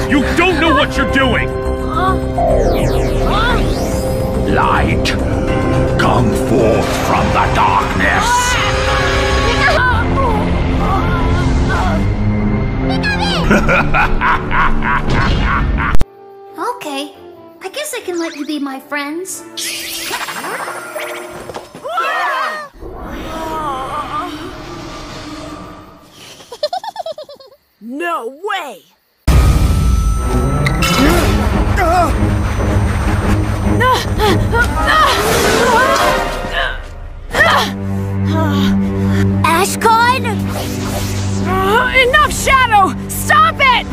You don't know what you're doing! Light, come forth from the darkness! Okay, I guess I can let you be my friends. No way! Ashcon? Enough, Shadow! Stop it!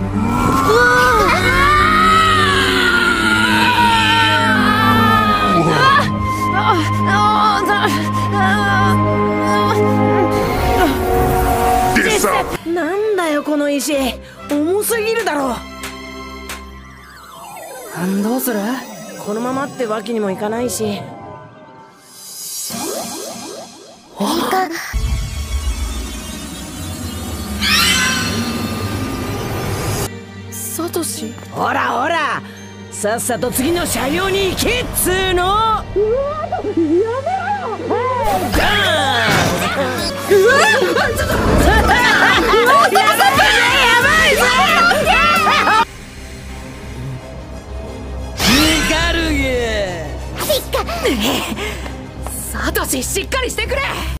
なんだよこの石、重すぎるだろ。どうする？このままってわけにもいかないし。サトシ？ほらほら、さっさと次の車両に行けっつーの。うわ、やめろよ。ガーン。うわ、ちょっと。サトシ、しっかりしてくれ。